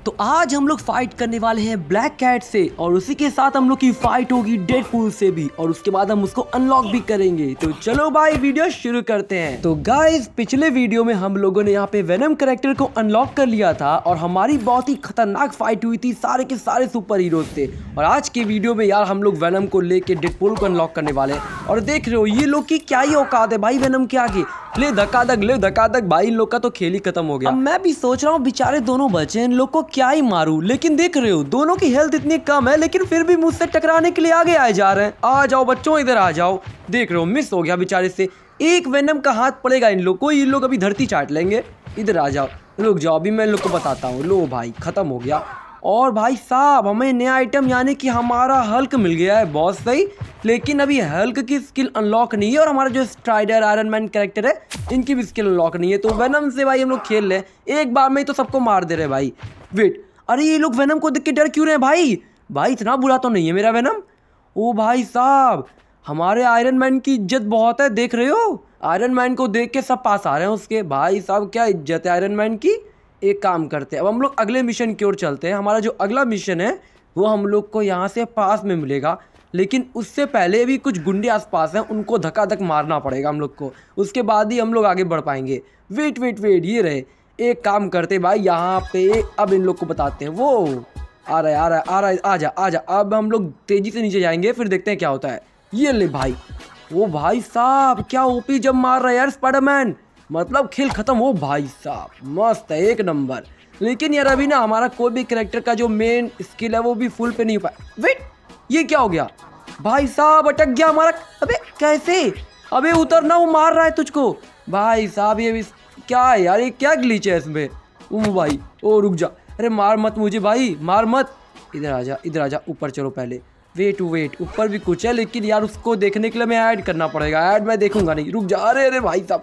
तो आज हम लोग फाइट करने वाले हैं ब्लैक कैट से और उसी के साथ हम लोग की फाइट होगी डेडपूल से भी और उसके बाद हम उसको अनलॉक भी करेंगे। तो चलो भाई वीडियो शुरू करते हैं। तो गाइस पिछले वीडियो में हम लोगों ने यहाँ पे वेनम कैरेक्टर को अनलॉक कर लिया था और हमारी बहुत ही खतरनाक फाइट हुई थी सारे के सारे सुपर हीरोज से। और आज के वीडियो में यार हम लोग वेनम को लेके डेडपूल को अनलॉक करने वाले हैं। और देख रहे हो ये लोग की क्या ही औकात है भाई वेनम के आगे। ले धक्का भाई इन लोग का तो खेल ही खत्म हो गया। अब मैं भी सोच रहा हूँ बेचारे दोनों बचे इन लोग को क्या ही मारूं, लेकिन देख रहे हो दोनों की हेल्थ इतनी कम है लेकिन फिर भी मुझसे टकराने के लिए आगे आए जा रहे हैं। आ जाओ बच्चों इधर आ जाओ। देख रहे हो मिस हो गया बेचारे से। एक वेनम का हाथ पड़ेगा इन लोग को, ये लोग अभी धरती चाट लेंगे। इधर आ जाओ, रुक जाओ अभी मैं इन लोग को बताता हूँ। लो भाई खत्म हो गया। और भाई साहब हमें नया आइटम यानी कि हमारा हल्क मिल गया है, बहुत सही। लेकिन अभी हल्क की स्किल अनलॉक नहीं है और हमारा जो स्ट्राइडर आयरन मैन कैरेक्टर है इनकी भी स्किल अनलॉक नहीं है। तो वेनम से भाई हम लोग खेल रहे हैं, एक बार में ही तो सबको मार दे रहे भाई। वेट, अरे ये लोग वेनम को देख के डर क्यों रहे हैं भाई? भाई इतना बुरा तो नहीं है मेरा वेनम। ओ भाई साहब हमारे आयरन मैन की इज्जत बहुत है, देख रहे हो आयरन मैन को देख के सब पास आ रहे हैं उसके। भाई साहब क्या इज्जत है आयरन मैन की। एक काम करते हैं अब हम लोग अगले मिशन की ओर चलते हैं। हमारा जो अगला मिशन है वो हम लोग को यहाँ से पास में मिलेगा, लेकिन उससे पहले भी कुछ गुंडे आसपास हैं उनको धक्का मारना पड़ेगा हम लोग को, उसके बाद ही हम लोग आगे बढ़ पाएंगे। वेट ये रहे। एक काम करते भाई यहाँ पे अब इन लोग को बताते हैं। वो आ रहा है आजा। अब हम लोग तेजी से नीचे जाएंगे फिर देखते हैं क्या होता है। ये ले भाई, वो भाई साहब क्या ओपी जब मार रहा है यार स्पाइडरमैन, मतलब खेल खत्म हो भाई साहब, मस्त है एक नंबर। लेकिन यार अभी ना हमारा कोई भी कैरेक्टर का जो मेन स्किल है वो भी फुल पे नहीं हो पाया। वेट ये क्या हो गया भाई साहब, अटक गया हमारा। अबे कैसे, अबे उतरना, वो मार रहा है तुझको भाई साहब। ये क्या है यार, ये क्या ग्लिच है इसमें। ओ भाई ओ रुक जा, अरे मार मत मुझे भाई, मार मत। इधर आजा ऊपर चलो पहले। वेट ऊपर भी कुछ है लेकिन यार उसको देखने के लिए मैं ऐड करना पड़ेगा। ऐड मैं देखूंगा नहीं, रुक जा। अरे भाई साहब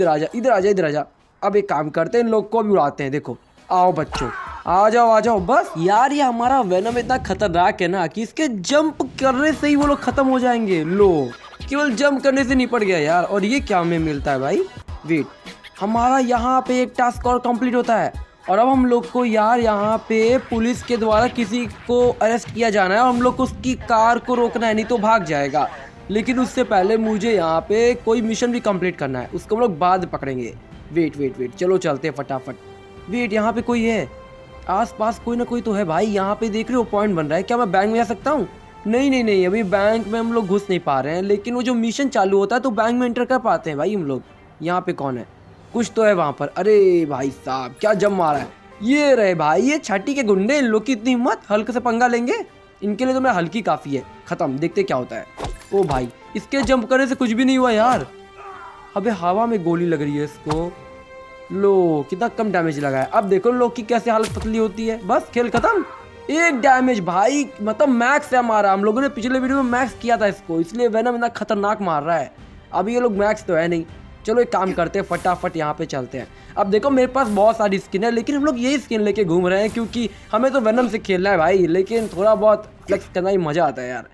इधर आजा। अब एक काम करते हैं इन लोग को भी उड़ाते हैं। देखो आओ बच्चों आ जाओ बस। यार ये हमारा वेनम इतना खतरनाक है ना कि इसके जंप करने से ही वो लोग खत्म हो जाएंगे। लो केवल जंप करने से निपट गया यार। और ये क्या हमें मिलता है भाई? वेट, हमारा यहाँ पे एक टास्क और कंप्लीट होता है और अब हम लोग को यार यहाँ पे पुलिस के द्वारा किसी को अरेस्ट किया जाना है और हम लोग को उसकी कार को रोकना है, नहीं तो भाग जाएगा। लेकिन उससे पहले मुझे यहाँ पे कोई मिशन भी कंप्लीट करना है, उसको हम लोग बाद पकड़ेंगे। वेट चलो चलते हैं फटाफट। वेट यहाँ पे कोई है आसपास, कोई ना कोई तो है भाई। यहाँ पे देख रहे हो पॉइंट बन रहा है, क्या मैं बैंक में जा सकता हूँ? नहीं अभी बैंक में हम लोग घुस नहीं पा रहे हैं, लेकिन वो जो मिशन चालू होता है तो बैंक में एंटर कर पाते हैं भाई हम लोग। यहाँ पे कौन है? कुछ तो है वहाँ पर। अरे भाई साहब क्या जम मारा है। ये रहे भाई ये छाटी के गुंडे, इन लोग की इतनी हिम्मत, हल्के से पंगा लेंगे इनके लिए तो मैं हल्की काफ़ी है। ख़त्म, देखते क्या होता है। ओ भाई इसके जंप करने से कुछ भी नहीं हुआ यार। अबे हवा में गोली लग रही है इसको। लो कितना कम डैमेज लगा है। अब देखो लोग की कैसे हालत पतली होती है। बस खेल खत्म, एक डैमेज भाई, मतलब मैक्स है हमारा। हम लोगों ने पिछले वीडियो में मैक्स किया था इसको, इसलिए वेनम इतना खतरनाक मार रहा है। अभी ये लोग मैक्स तो है नहीं। चलो एक काम करते हैं फटाफट यहाँ पे चलते हैं। अब देखो मेरे पास बहुत सारी स्किन है लेकिन हम लोग यही स्किन लेके घूम रहे हैं क्योंकि हमें तो वेनम से खेलना है भाई, लेकिन थोड़ा बहुत फ्लेक्स करना ही मज़ा आता है यार।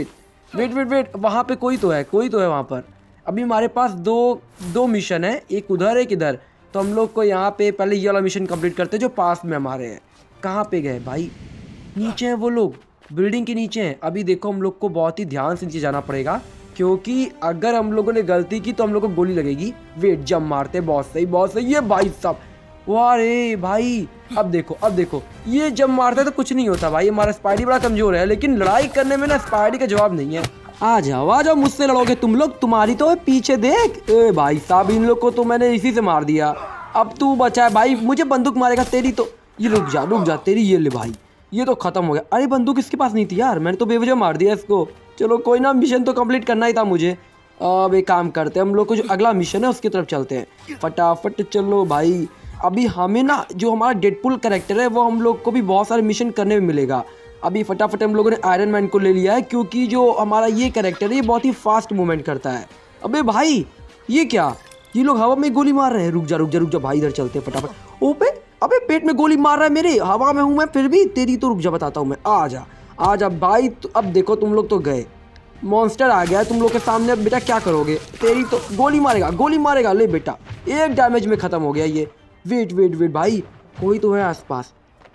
वेट वहाँ पे कोई तो है वहाँ पर। अभी हमारे पास दो मिशन है, एक उधर एक इधर। तो हम लोग को यहाँ पे पहले ये वाला मिशन कंप्लीट करते हैं जो पास में हमारे हैं। कहाँ पे गए भाई? नीचे हैं वो लोग, बिल्डिंग के नीचे हैं। अभी देखो हम लोग को बहुत ही ध्यान से नीचे जाना पड़ेगा क्योंकि अगर हम लोगों ने गलती की तो हम लोग को गोली लगेगी। वेट जंप मारते, बहुत सही। ये भाई साहब वाह रे भाई। अब देखो ये जंप मारते तो कुछ नहीं होता भाई। हमारा स्पाइडी बड़ा कमजोर है लेकिन लड़ाई करने में ना स्पाइडी का जवाब नहीं है। आ जाओ मुझसे लड़ोगे तुम लोग, तुम्हारी तो पीछे देख। ए भाई साहब इन लोग को तो मैंने इसी से मार दिया। अब तू बचा है भाई, मुझे बंदूक मारेगा तेरी तो। ये रुक जा तेरी, ये ले भाई ये तो खत्म हो गया। अरे बंदूक इसके पास नहीं थी यार, मैंने तो बेवजह मार दिया इसको। चलो कोई ना, मिशन तो कंप्लीट करना ही था मुझे। अब एक काम करते हैं हम लोग को जो अगला मिशन है उसकी तरफ चलते हैं फटाफट। चलो भाई अभी हमें ना जो हमारा डेडपूल कैरेक्टर है वो हम लोग को भी बहुत सारे मिशन करने में मिलेगा। अभी फटाफट हम लोगों ने आयरन मैन को ले लिया है क्योंकि जो हमारा ये कैरेक्टर है ये बहुत ही फास्ट मूवमेंट करता है। अबे भाई ये क्या, ये लोग हवा में गोली मार रहे हैं। रुक जा भाई, इधर चलते हैं फटाफट। ओपे अबे पेट में गोली मार रहा है मेरे, हवा में हूँ मैं फिर भी तेरी तो। रुक जा बताता हूँ मैं। आ जा भाई। तो अब देखो तुम लोग तो गए, मॉन्स्टर आ गया तुम लोग के सामने। अब बेटा क्या करोगे, तेरी तो गोली मारेगा। ले बेटा एक डैमेज में ख़त्म हो गया ये। वेट भाई कोई तो है आसपास।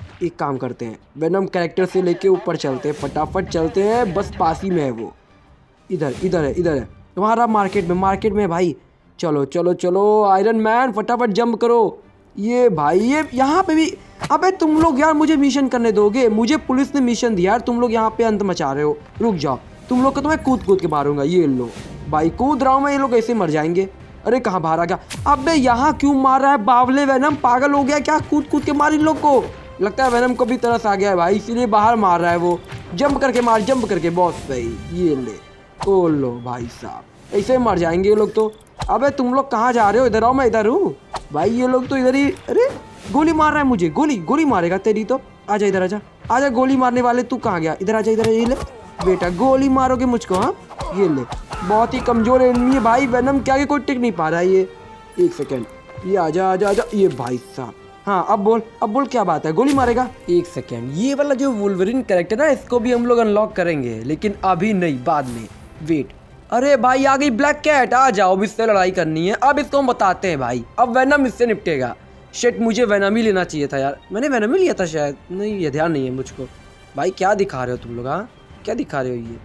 एक काम करते हैं, वेनम कैरेक्टर से लेके ऊपर चलते हैं, फटाफट चलते हैं, बस पास ही में है वो। इधर है तुम्हारा मार्केट में भाई। चलो चलो चलो आयरन मैन फटाफट जंप करो। ये भाई ये यहाँ पे भी, अबे तुम लोग यार मुझे मिशन करने दोगे? मुझे पुलिस ने मिशन दिया यार, तुम लोग यहाँ पे अंत मचा रहे हो। रुक जाओ, तुम लोग को तो मैं कूद के मारूंगा। ये लो भाई, कूद रहा हूँ मैं, ये लोग ऐसे मर जाएंगे। अरे कहाँ बाहर आ गया? अबे यहाँ क्यों मार रहा है बावले वेनम? पागल हो गया क्या? कूद के मार इन लोग को। लगता है वेनम को भी तरस आ गया है भाई, इसीलिए बाहर मार रहा है वो। जंप करके मार, जंप करके। बहुत सही, ये ले। ओ लो भाई साहब, ऐसे मर जाएंगे ये लोग तो। अबे तुम लोग कहाँ जा रहे हो? इधर आओ, मैं इधर हूँ भाई। ये लोग तो इधर ही। अरे गोली मार रहा है मुझे, गोली मारेगा तेरी तो। आजा इधर, आजा गोली मारने वाले। तू कहाँ गया? इधर आजा, इधर। ये ले बेटा, गोली मारोगे मुझको? हाँ ये ले, बहुत ही कमजोर एनिमी है भाई वेनम के आगे कोई टिक नहीं पा रहा है ये। एक सेकेंड, ये आजा। ये भाई साहब, हाँ अब बोल क्या बात है? गोली मारेगा? एक सेकेंड, ये वाला जो वुल्वरिन कैरेक्टर है इसको भी हम लोग अनलॉक करेंगे, लेकिन अभी नहीं, बाद में। वेट, अरे भाई आ गई ब्लैक कैट। आ जाओ, अब इससे लड़ाई करनी है। अब इसको हम बताते हैं भाई, अब वेनम इससे निपटेगा। शिट, मुझे वेनम ही लेना चाहिए था यार। मैंने वेनम ही लिया था शायद, नहीं ये ध्यान नहीं है मुझको। भाई क्या दिखा रहे हो तुम लोग? हाँ क्या दिखा रहे हो ये?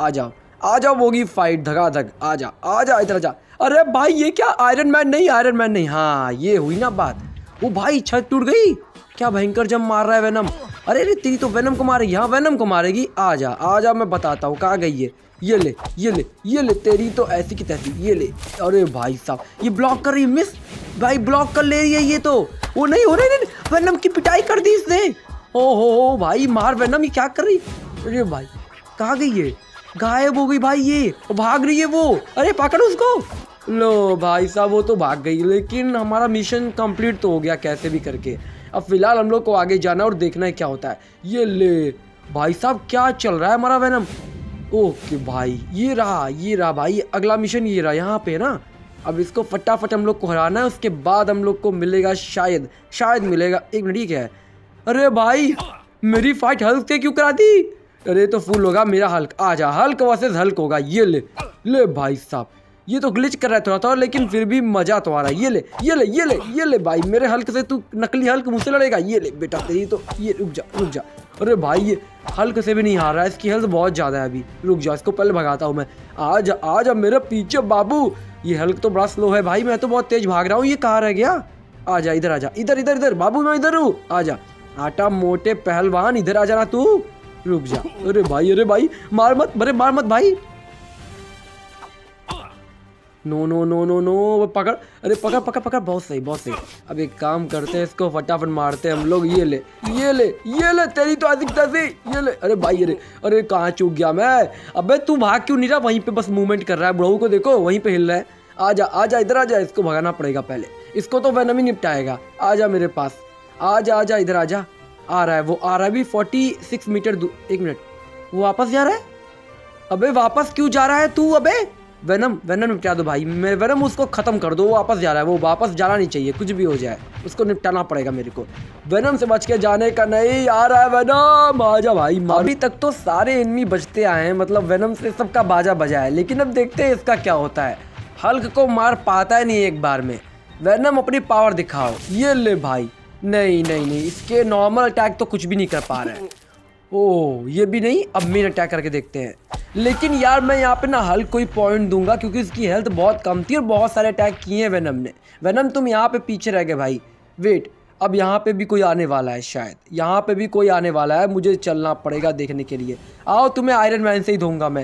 आ जाओ होगी फाइट धगाधग। आ जा इधर जा। अरे भाई ये क्या? आयरन मैन नहीं। हाँ ये हुई ना बात। वो भाई छत टूट गई। क्या भयंकर जंप मार रहा है वेनम। अरे तेरी तो वेनम को मारेगी। हाँ वेनम को मारेगी। आ जा मैं बताता हूँ कहाँ गई है। ये ले तेरी तो ऐसी की तैसी। ये ले। अरे भाई साहब, ये ब्लॉक कर रही है। मिस भाई, ब्लॉक कर ले रही है ये तो। वो नहीं हो रही, वेनम की पिटाई कर दी इसने। हो भाई मार वेनम, ये क्या कर रही? अरे भाई कहाँ गई है? गायब हो गई भाई ये, भाग रही है वो। अरे पकड़ उसको। लो भाई साहब, वो तो भाग गई, लेकिन हमारा मिशन कंप्लीट तो हो गया कैसे भी करके। अब फिलहाल हम लोग को आगे जाना और देखना है क्या होता है। ये ले भाई साहब, क्या चल रहा है हमारा वेनम। ओके भाई, ये रहा भाई अगला मिशन, ये रहा यहाँ पे ना। अब इसको फटाफट हम लोग को हराना है, उसके बाद हम लोग को मिलेगा शायद मिलेगा। एक मिनट, क्या है? अरे भाई मेरी फाइट हल्क से क्यों करा दी? अरे तो फुल होगा मेरा हल्क। आजा, हल्क वर्सेस हल्क होगा। ये ले भाई साहब, ये तो ग्लिच कर रहा है थोड़ा, लेकिन फिर भी मजा तो आ रहा है। ये ले भाई, मेरे हल्क से तू नकली हल्क मुझसे लड़ेगा। ये ले बेटा तेरी तो। ये रुक जा। अरे भाई ये हल्क से भी नहीं हार रहा है, इसकी हेल्थ बहुत ज़्यादा है अभी। रुक जा, इसको पहले भगाता हूँ मैं। आजा मेरे पीछे बाबू। ये हल्क तो बड़ा स्लो है भाई, मैं तो बहुत तेज भाग रहा हूँ। ये कहाँ रह गया? आजा इधर, इधर बाबू, मैं इधर हूँ। आजा आटा मोटे पहलवान, इधर आ जाना तू। रुक जा। अरे भाई मार मत भाई। नो पकड़। अरे पकड़। बहुत सही। अब एक काम करते हैं, इसको फटाफट मारते हैं हम लोग। ये ले तेरी तो ऐसी तैसी। ये ले। अरे भाई अरे कहाँ चूक गया मैं? अबे तू भाग क्यों नहीं रहा? वहीं पे बस मूवमेंट कर रहा है। बुढ़ऊ को देखो वहीं पे हिल रहा है। आजा इधर आजा, इसको भगाना पड़ेगा पहले। इसको तो वेनम ही निपटाएगा। आजा मेरे पास। आजा इधर आजा। आ रहा है वो, आ रहा है भी 46 मीटर दूर। एक मिनट, वो वापस जा रहा है? अबे वापस क्यों जा रहा है तू? अबे वेनम निपटा दो भाई, मैं वेनम उसको खत्म कर दो। वो वापस जा रहा है, वो वापस जाना नहीं चाहिए, कुछ भी हो जाए उसको निपटाना पड़ेगा मेरे को। वेनम से बच के जाने का नहीं। आ रहा है वेनम, आजा भाई। अभी तक तो सारे एनिमी बचते आए हैं, मतलब वेनम से सबका बाजा बजा है, लेकिन अब देखते हैं इसका क्या होता है। हल्क को मार पाता है नहीं एक बार में। वेनम अपनी पावर दिखाओ। ये ले भाई। नहीं, इसके नॉर्मल अटैक तो कुछ भी नहीं कर पा रहे हैं। ओह ये भी नहीं। अब मेन अटैक करके देखते हैं, लेकिन यार मैं यहाँ पे ना हल्क को ही पॉइंट दूंगा, क्योंकि इसकी हेल्थ बहुत कम थी और बहुत सारे अटैक किए हैं वेनम ने। वेनम तुम यहाँ पे पीछे रह गए भाई। वेट, अब यहाँ पे भी कोई आने वाला है, शायद यहाँ पे भी कोई आने वाला है। मुझे चलना पड़ेगा देखने के लिए। आओ, तुम्हें आयरन मैन से ही दूंगा मैं।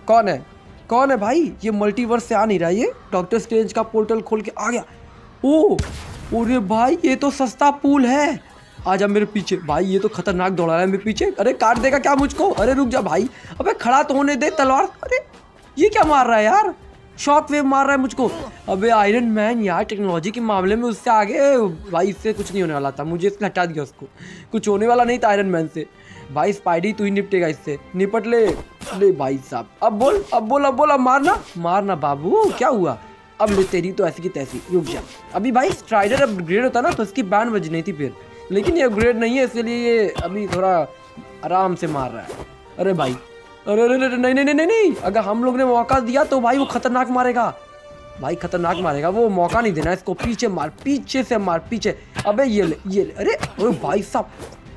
कौन है भाई? ये मल्टीवर्स से आ नहीं रहा, ये डॉक्टर स्ट्रेंज का पोर्टल खोल के आ गया। ओह अरे भाई ये तो सस्ता पूल है। आजा मेरे पीछे भाई, ये तो खतरनाक दौड़ा रहा है मेरे पीछे। अरे काट देगा क्या मुझको? अरे रुक जा भाई, अबे खड़ा तो होने दे तलवार। अरे ये क्या मार रहा है यार? शॉक वेव मार रहा है मुझको। अबे आयरन मैन यार टेक्नोलॉजी के मामले में उससे आगे भाई, इससे कुछ नहीं होने वाला था। मुझे इसने हटा दिया, उसको कुछ होने वाला नहीं था आयरन मैन से। भाई स्पाइडी तू ही निपटेगा इससे, निपट ले भाई साहब। अब बोल मारना बाबू। क्या हुआ? अब ले तेरी तो ऐसी की तैसी। रुक जा। अभी भाई स्ट्राइडर अपग्रेड होता ना तो इसकी बैन बजनी थी फिर, लेकिन ये अपग्रेड नहीं है, इसलिए ये अभी थोड़ा आराम से मार रहा है। अरे भाई अरे नहीं, अगर हम लोग ने मौका दिया तो भाई वो खतरनाक मारेगा भाई, खतरनाक मारेगा वो। मौका नहीं देना इसको। पीछे मार, पीछे से मार, पीछे। अबे ये ले। अरे भाई साहब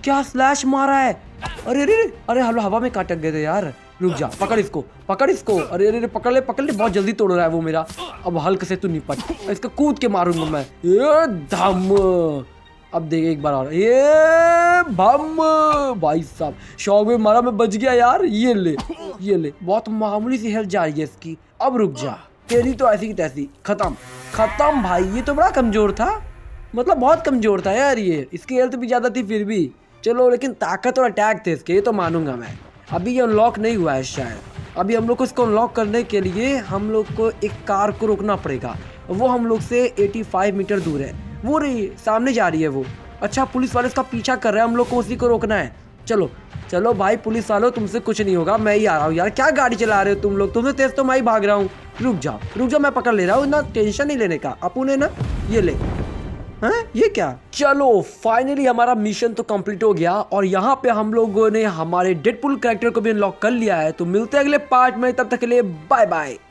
क्या स्लैश मारा है। अरे अरे अरे हम हवा में कहाँ अटक गए थे यार। रुक जा, पकड़ इसको, पकड़ इसको। अरे अरे पकड़ ले, पकड़ ले। बहुत जल्दी तोड़ रहा है वो मेरा। अब हल्के से तू निपट, इसको कूद के मारूंगा मैं। ये धम। अब देख एक बार और, ये बम। भाई साहब शौक में मारा, मैं बच गया यार। ये ले, ये ले। बहुत मामूली सी हेल्थ जा रही है इसकी। अब रुक जा, तेरी तो ऐसी की तैसी। खत्म खत्म भाई। ये तो बड़ा कमजोर था, मतलब बहुत कमजोर था यार ये। इसकी हेल्थ भी ज्यादा थी फिर भी। चलो लेकिन ताकत और अटैक थे इसके, ये तो मानूंगा मैं। अभी ये अनलॉक नहीं हुआ है शायद। अभी हम लोग को इसको अनलॉक करने के लिए हम लोग को एक कार को रोकना पड़ेगा। वो हम लोग से 85 मीटर दूर है। वो रही सामने जा रही है वो। अच्छा, पुलिस वाले इसका पीछा कर रहे हैं, हम लोग को उसी को रोकना है। चलो चलो भाई पुलिस वालों, तुमसे कुछ नहीं होगा, मैं ही आ रहा हूँ यार। क्या गाड़ी चला रहे हो तुम लोग, तुमसे तेज तो मैं ही भाग रहा हूँ। रुक जाओ मैं पकड़ ले रहा हूँ ना, टेंशन नहीं लेने का। अपू ने ना ये ले। हाँ ये क्या। चलो फाइनली हमारा मिशन तो कंप्लीट हो गया और यहाँ पे हम लोगों ने हमारे डेडपूल कैरेक्टर को भी अनलॉक कर लिया है। तो मिलते हैं अगले पार्ट में, तब तक के लिए बाय बाय।